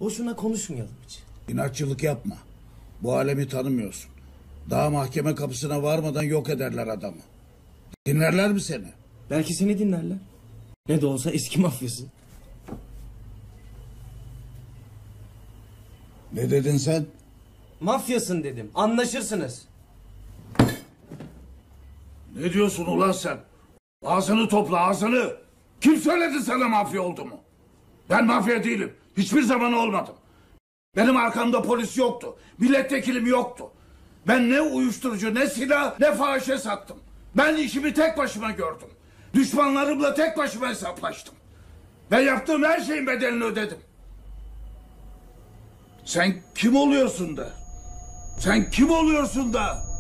Boşuna konuşmayalım hiç. İnatçılık yapma. Bu alemi tanımıyorsun. Daha mahkeme kapısına varmadan yok ederler adamı. Dinlerler mi seni? Belki seni dinlerler. Ne de olsa eski mafyası. Ne dedin sen? Mafyasın dedim. Anlaşırsınız. Ne diyorsun ulan sen? Ağzını topla, ağzını. Kim söyledi sana mafya olduğumu? Ben mafya değilim. Hiçbir zaman olmadım. Benim arkamda polis yoktu. Milletvekilim yoktu. Ben ne uyuşturucu, ne silah, ne fahişe sattım. Ben işimi tek başıma gördüm. Düşmanlarımla tek başıma hesaplaştım. Ben yaptığım her şeyin bedelini ödedim. Sen kim oluyorsun da? Sen kim oluyorsun da